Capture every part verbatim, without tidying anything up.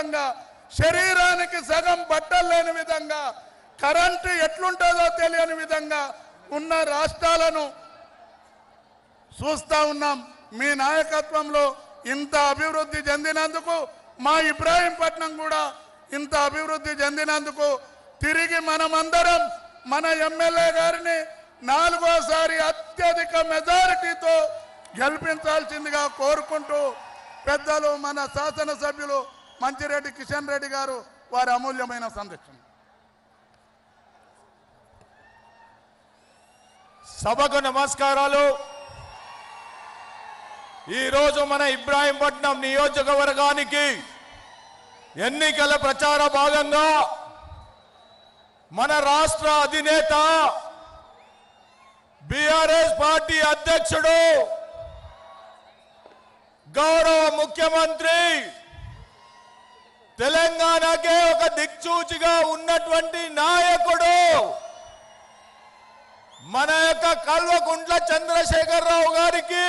విధంగా, శరీరానికి సగం బట్టలు లేని విధంగా, కరెంటు ఎట్లుంటుందో తెలియని విధంగా ఉన్న రాష్ట్రాలను చూస్తూ ఉన్నాం. మీ నాయకత్వంలో ఇంత అభివృద్ధి చెందినందుకు, మా ఇబ్రాహీంపట్నం కూడా ఇంత అభివృద్ధి చెందినందుకు తిరిగి మనమందరం మన ఎమ్మెల్యే గారిని నాలుగోసారి అత్యధిక మెజారిటీతో గెలిపించాల్సిందిగా కోరుకుంటూ పెద్దలు మన శాసనసభ్యులు మంచిరెడ్డి కిషన్ రెడ్డి గారు వారి అమూల్యమైన సందేశం. సభకు నమస్కారాలు. ఈరోజు మన ఇబ్రాహీంపట్నం నియోజకవర్గానికి ఎన్నికల ప్రచార భాగంగా మన రాష్ట్ర అధినేత బీఆర్ఎస్ పార్టీ అధ్యక్షుడు గౌరవ ముఖ్యమంత్రి తెలంగాణకే ఒక దిక్సూచిగా ఉన్నటువంటి నాయకుడు మన యొక్క కల్వకుంట్ల చంద్రశేఖరరావు గారికి,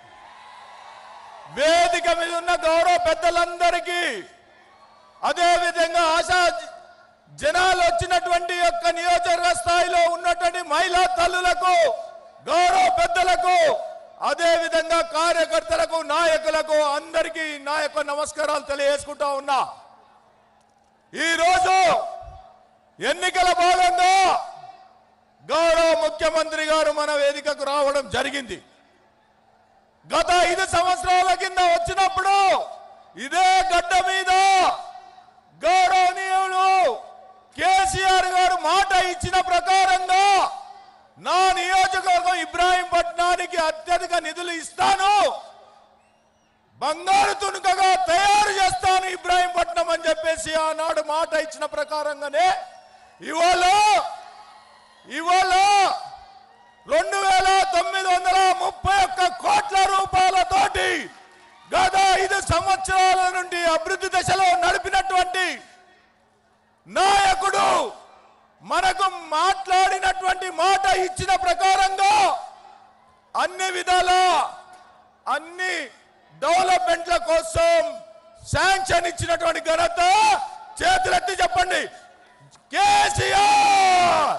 వేదిక మీద ఉన్న గౌరవ పెద్దలందరికీ, అదేవిధంగా ఆశా జనాలు వచ్చినటువంటి యొక్క నియోజకవర్గ స్థాయిలో ఉన్నటువంటి మహిళా తల్లులకు, గౌరవ పెద్దలకు, అదేవిధంగా కార్యకర్తలకు, నాయకులకు అందరికీ నా యొక్క నమస్కారాలు తెలియజేసుకుంటా ఉన్నా. ఈరోజు ఎన్నికల భాగంగా గౌరవ ముఖ్యమంత్రి గారు మన వేదికకు రావడం జరిగింది. గత ఐదు సంవత్సరాల కింద వచ్చినప్పుడు ఇదే గడ్డ మీద గౌరవనీయులు కేసీఆర్ గారు మాట ఇచ్చిన ప్రకారంగా నా నియోజకవర్గం ఇబ్రాహీంపట్నానికి అత్యధిక నిధులు ఇస్తాను, బంగారు తునుకగా తయారు చేస్తాను ఇబ్రాహీంపట్నం అని చెప్పేసి ఆనాడు మాట ఇచ్చిన ప్రకారంగానే ఇవాళ ఇవాళ రెండు వేల తొమ్మిది వందల ముప్పై ఒక్క కోట్ల రూపాయలతోటి గత ఐదు సంవత్సరాల నుండి అభివృద్ధి దశలో నడిపినటువంటి నాయకుడు మనకు మాట్లాడినటువంటి మాట ఇచ్చిన ప్రకారంగా అన్ని విధాల అన్ని డెవలప్మెంట్ల కోసం శాంక్షన్ ఇచ్చినటువంటి ఘనత చేతులెత్తి చెప్పండి కేసీఆర్.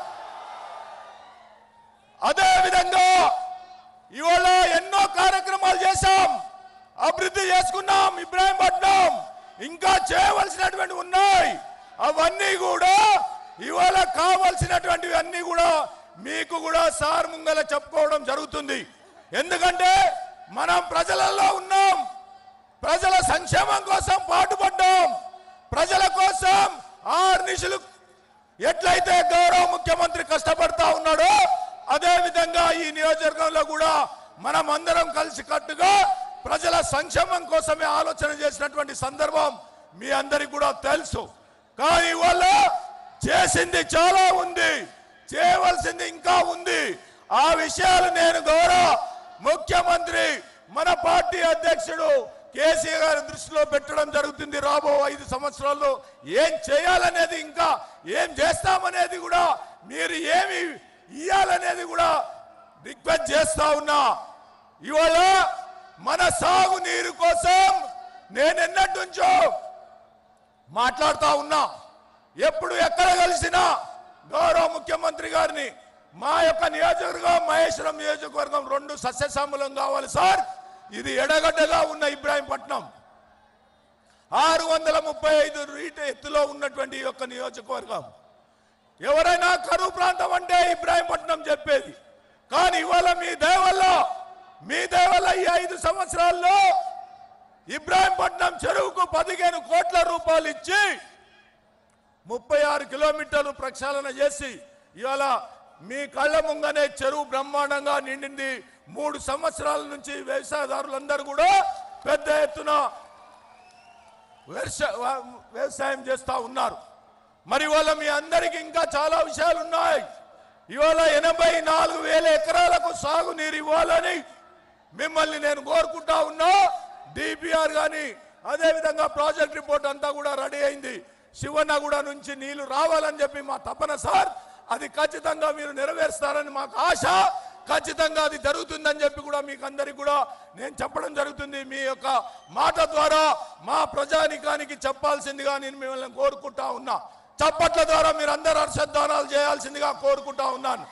అదే విధంగా ఇవాళ ఎన్నో కార్యక్రమాలు చేశాం, అభివృద్ధి చేసుకున్నాం ఇబ్రాహీంపట్నం, ఇంకా చేయవలసినటువంటి ఉన్నాయి. అవన్నీ కూడా ఇవాళ కావలసినటువంటివి అన్ని కూడా మీకు కూడా సార్ ముంగల చెప్పుకోవడం జరుగుతుంది. ఎందుకంటే మనం ప్రజలలో ఉన్నాం, ప్రజల సంక్షేమం కోసం పాటుపడ్డాం, ప్రజల కోసం ఆరు నిశలు ఎట్లయితే గౌరవ ముఖ్యమంత్రి కష్టపడతా ఉన్నాడో అదే విధంగా ఈ నియోజకవర్గంలో కూడా మనం అందరం కలిసి కట్టుగా ప్రజల సంక్షేమం కోసమే ఆలోచన చేసినటువంటి సందర్భం మీ అందరికి కూడా తెలుసు. కానీ ఇవాళ చేసింది చాలా ఉంది, చేయవలసింది ఇంకా ఉంది. ఆ విషయాలు నేను గౌరవ ముఖ్యమంత్రి మన పార్టీ అధ్యక్షుడు కేసీఆర్ గారి దృష్టిలో పెట్టడం జరుగుతుంది. రాబో ఐదు సంవత్సరాల్లో ఏం చేయాలనేది, ఇంకా ఏం చేస్తామనేది కూడా, మీరు ఏమి ఇయ్యాలనేది కూడా రిక్వెస్ట్ చేస్తా ఉన్నా. ఇవాళ మన సాగు నీరు కోసం నేను ఎన్నటి నుంచో మాట్లాడుతా ఉన్నా. ఎప్పుడు ఎక్కడ కలిసినా గౌరవ ముఖ్యమంత్రి గారిని మా యొక్క నియోజకవర్గం మహేశ్వరం నియోజకవర్గం రెండు సస్యశ్యామలం కావాలి సార్. ఇది ఎడగడ్డగా ఉన్న ఇబ్రాహీంపట్నం ఆరు వందల ముప్పై ఐదు రీట ఎత్తులో ఉన్నటువంటి ఈ యొక్క నియోజకవర్గం. ఎవరైనా కరువు ప్రాంతం అంటే ఇబ్రాహీంపట్నం చెప్పేది. కానీ ఇవాళ మీ దయవల్ల మీ దయవల్ల ఈ ఐదు సంవత్సరాల్లో ఇబ్రాహీంపట్నం చెరువుకు పదిహేను కోట్ల రూపాయలు ఇచ్చి ముప్పై ఆరు కిలోమీటర్లు ప్రక్షాళన చేసి ఇవాళ మీ కళ్ళ ముంగనే చెరువు బ్రహ్మాండంగా నిండింది. మూడు సంవత్సరాల నుంచి వ్యవసాయదారులందరూ కూడా పెద్ద ఎత్తున వ్యవసాయం చేస్తూ ఉన్నారు. మరి ఇవాళ మీ అందరికీ ఇంకా చాలా విషయాలు ఉన్నాయి. ఇవాళ ఎనభై నాలుగు వేల ఎకరాలకు సాగునీరు ఇవ్వాలని మిమ్మల్ని నేను కోరుకుంటా ఉన్నా. డిపిఆర్ కానీ అదేవిధంగా ప్రాజెక్ట్ రిపోర్ట్ అంతా కూడా రెడీ అయింది. శివన్నగూడ నుంచి నీళ్లు రావాలని చెప్పి మా తపన సార్. అది ఖచ్చితంగా మీరు నెరవేరుస్తారని మాకు ఆశ. ఖచ్చితంగా అది జరుగుతుందని చెప్పి కూడా మీకు అందరికి కూడా నేను చెప్పడం జరుగుతుంది. మీ యొక్క మాట ద్వారా మా ప్రజానికానికి చెప్పాల్సిందిగా నేను మిమ్మల్ని కోరుకుంటా ఉన్నా. చప్పట్ల ద్వారా మీరు అందరు హర్షధ్వానాలు చేయాల్సిందిగా కోరుకుంటా ఉన్నాను.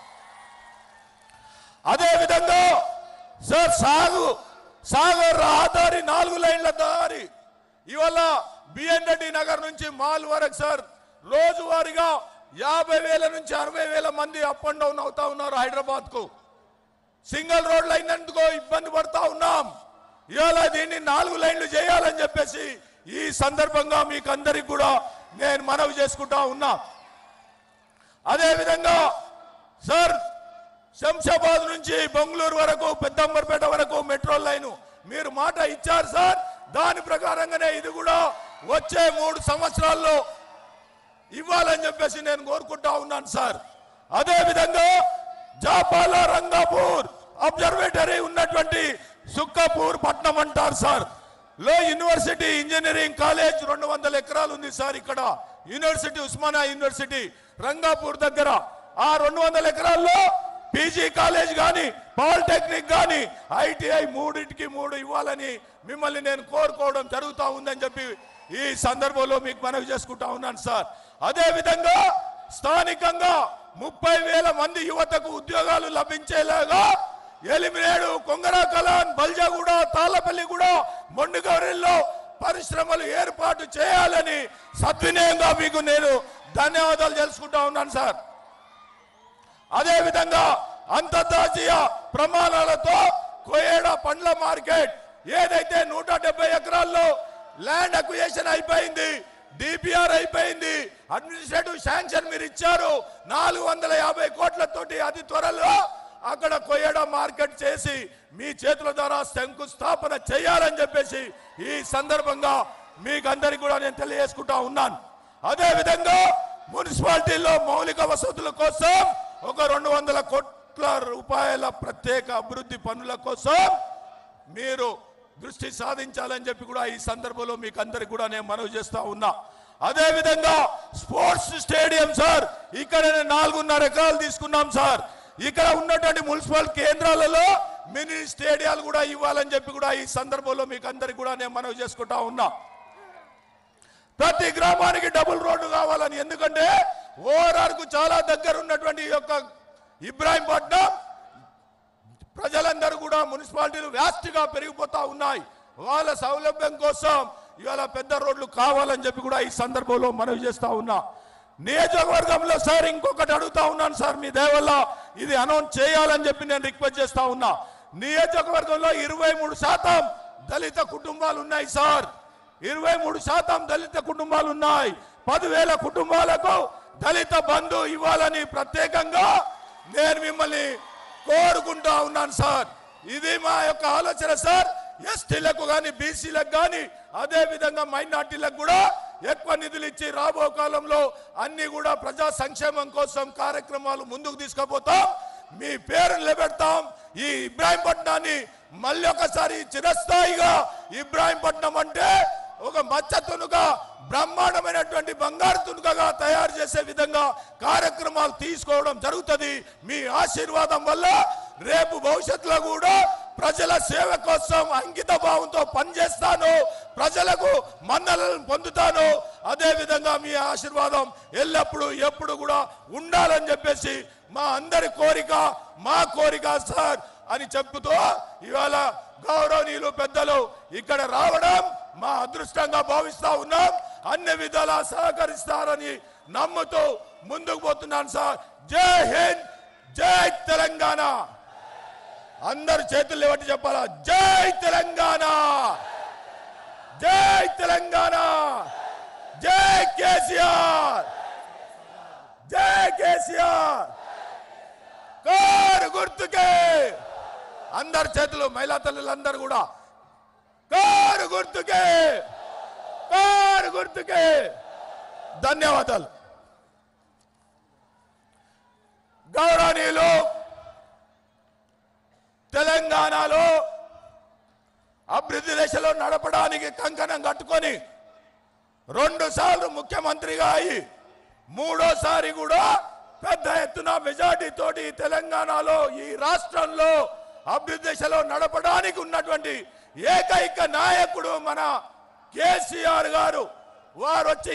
అదే విధంగా సార్ సాగు సాగర్ రహదారి నాలుగు లైన్ల దారి ఇవాళ బిఎన్ రెడ్డి నగర్ నుంచి మాల్ వరకు సార్ రోజువారీగా యాభై వేల నుంచి అరవై వేల మంది అప్ అండ్ డౌన్ అవుతా ఉన్నారు. హైదరాబాద్ కు సింగిల్ రోడ్లు అయినందుకు ఇబ్బంది పడతా ఉన్నాం. ఇవాళ దీన్ని నాలుగు లైన్లు చేయాలని చెప్పేసి ఈ సందర్భంగా మీకు అందరికి కూడా నేను మనవి చేసుకుంటా ఉన్నా. అదే విధంగా సార్ శంషాబాద్ నుంచి బెంగళూరు వరకు పెద్దంబర్పేట వరకు మెట్రో లైన్ మీరు మాట ఇచ్చారు సార్. దాని ప్రకారంగానే ఇది కూడా వచ్చే మూడు సంవత్సరాల్లో ఇవ్వాలని చెప్పేసి నేను కోరుకుంటా ఉన్నాను సార్. అదే విధంగా జాపాల రంగాపూర్ అబ్జర్వేటరీ ఉన్నటువంటి సుక్కపూర్ పట్నం అంటారు సార్. లో యూనివర్సిటీ ఇంజనీరింగ్ కాలేజ్ రెండు వందల ఎకరాలు ఉంది సార్. ఇక్కడ యూనివర్సిటీ ఉస్మానియా యూనివర్సిటీ రంగాపూర్ దగ్గర ఆ రెండు వందల ఎకరాల్లో పీజీ కాలేజ్ కానీ పాలిటెక్నిక్ కానీ ఐటీఐ మూడింటికి మూడు ఇవ్వాలని మిమ్మల్ని నేను కోరుకోవడం జరుగుతూ ఉందని చెప్పి ఈ సందర్భంలో మీకు మనవి చేసుకుంటా ఉన్నాను సార్. అదే విధంగా స్థానికంగా ముప్పై వేల మంది యువతకు ఉద్యోగాలు లభించేలాగా ఎలిమినేడు కొంగరా కలాన్ బల్జాగూడ తాళ్ళపల్లిగూడ మొండిగౌరిలో పరిశ్రమలు ఏర్పాటు చేయాలని సద్వినయంగా మీకు నేను ధన్యవాదాలు తెలుసుకుంటా ఉన్నాను సార్. అదే విధంగా అంతర్జాతీయ ప్రమాణాలతో కోయేడ పండ్ల మార్కెట్ ఏదైతే నూట డెబ్బై ఎకరాల్లో ల్యాండ్ అక్విజిషన్ అయిపోయింది, డిపిఆర్ అయిపోయింది, అడ్మినిస్ట్రేటివ్ శాంక్షన్ మీరు ఇచ్చారు నాలుగు వందల యాభై కోట్లతోటి అతి త్వరలో అక్కడ కోయేడ మార్కెట్ చేసి మీ చేతుల ద్వారా శంకుస్థాపన చేయాలని చెప్పేసి ఈ సందర్భంగా మీకు అందరికి కూడా నేను తెలియజేసుకుంటా ఉన్నాను. అదే విధంగా మున్సిపాలిటీలో మౌలిక వసతుల కోసం ఒక రెండు వందల కోట్ల రూపాయల ప్రత్యేక అభివృద్ధి పనుల కోసం మీరు దృష్టి సాధించాలని చెప్పి కూడా ఈ సందర్భంలో మీకు అందరికి కూడా నేను మనవి చేస్తా ఉన్నా. అదే విధంగా స్పోర్ట్స్ స్టేడియం సార్ ఇక్కడ నాలుగున్నర ఎకరాలు తీసుకున్నాం సార్. ఇక్కడ ఉన్నటువంటి మున్సిపల్ కేంద్రాలలో మినీ స్టేడియాలు కూడా ఇవ్వాలని చెప్పి కూడా ఈ సందర్భంలో మీకు అందరికి కూడా నేను మనవి చేసుకుంటా ఉన్నా. ప్రతి గ్రామానికి డబుల్ రోడ్డు కావాలని, ఎందుకంటే ఓఆర్ఆర్ కు చాలా దగ్గర ఉన్నటువంటి ఈ యొక్క ఇబ్రాహీంపట్నం ప్రజలందరూ కూడా మున్సిపాలిటీలు వ్యాస్తిగా పెరిగిపోతా ఉన్నాయి. వాళ్ళ సౌలభ్యం కోసం ఇవాళ పెద్ద రోడ్లు కావాలని చెప్పి కూడా ఈ సందర్భంలో మనవి చేస్తా ఉన్నా. నియోజకవర్గంలో సార్ ఇంకొకటి అడుగుతా ఉన్నాను సార్, మీ దయ వల్ల ఇది అనౌన్స్ చేయాలని చెప్పి నేను రిక్వెస్ట్ చేస్తా ఉన్నా. నియోజకవర్గంలో ఇరవై మూడు శాతం దళిత కుటుంబాలు ఉన్నాయి సార్. ఇరవై మూడు శాతం దళిత కుటుంబాలు ఉన్నాయి. పదివేల కుటుంబాలకు దళిత బంధు ఇవ్వాలని ప్రత్యేకంగా నేను మిమ్మల్ని కోరుకుంటా ఉన్నాను సార్. ఇది మా యొక్క ఆలోచన సార్. ఎస్టీలకు కానీ బీసీలకు కానీ అదే విధంగా మైనార్టీలకు కూడా ఎక్కువ నిధులు ఇచ్చి రాబో కాలంలో అన్ని కూడా ప్రజా సంక్షేమం కోసం కార్యక్రమాలు ముందుకు తీసుకుపోతాం. మీ పేరు నిలబెడతాం. ఈ ఇబ్రాహీంపట్నాన్ని మళ్ళీ ఒకసారి చిరస్థాయిగా ఇబ్రాహీంపట్నం అంటే ఒక మచ్చ తునుగా బ్రహ్మాండమైనటువంటి బంగారు తునుకగా తయారు చేసే విధంగా కార్యక్రమాలు తీసుకోవడం జరుగుతుంది. మీ ఆశీర్వాదం వల్ల రేపు భవిష్యత్తులో కూడా ప్రజల సేవ కోసం అంకిత భావంతో పనిచేస్తాను, ప్రజలకు మన్నలను పొందుతాను. అదే విధంగా మీ ఆశీర్వాదం ఎల్లప్పుడూ ఎప్పుడు కూడా ఉండాలని చెప్పేసి మా అందరి కోరిక, మా కోరిక సార్ అని చెప్పుతూ ఇవాళ గౌరవనీయులు పెద్దలు ఇక్కడ రావడం మా అదృష్టంగా భావిస్తా ఉన్నాం. అన్ని విధాలా సహకరిస్తారని నమ్ముతూ ముందుకు పోతున్నాను సార్. జై హింద్, జై తెలంగాణ. అందరు చేతులు లేవట్టి చెప్పాలా, జై తెలంగాణ, జై తెలంగాణ, జై కేసీఆర్, జై కేసీఆర్. కారు గుర్తుకే అందరు చేతులు, మహిళా తల్లులందరూ కూడా కారు గుర్తుకే, కారు గుర్తుకే. ధన్యవాదాలు. గౌరవనీయులు తెలంగాణలో అభివృద్ధి దశలో నడపడానికి కంకణం కట్టుకొని రెండు సార్లు ముఖ్యమంత్రిగా అయి మూడోసారి కూడా పెద్ద ఎత్తున మెజార్టీ తోటి తెలంగాణలో ఈ రాష్ట్రంలో అభివృద్ధి దిశలో నడపడానికి ఉన్నటువంటి ఏకైక నాయకుడు మన కేసీఆర్ గారు. వారు వచ్చి